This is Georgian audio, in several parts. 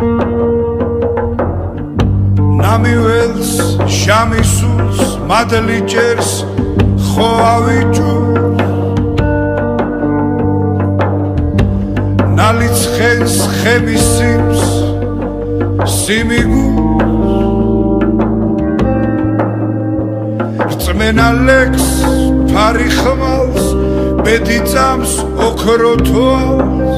ნამიველს შამისულს მადლი ჭერს ხო ავიჭურს ნალიცხენს ხების სიმს სიმიგულს რწმენა ლექს ფარი ხმალს ბედი წამს ოქრო თვალს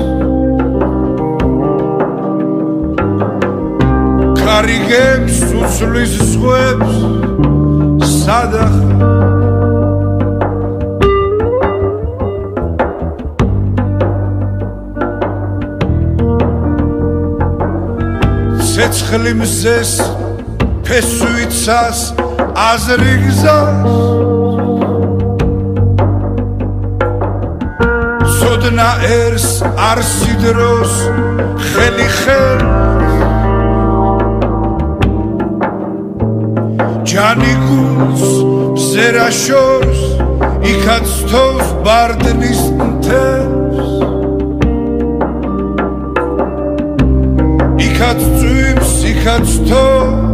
კარიგებს უცვლის ზღვებს სადახარ ცეცხლი მზეს ფესვიცას აზრი გზას სოდნა ერს არსიდროს ხელი ხელი ჯანი გულს მზერა შორს იქაც თოვს ბარდნის მთებს იქაც წვიმს იქაც თოვს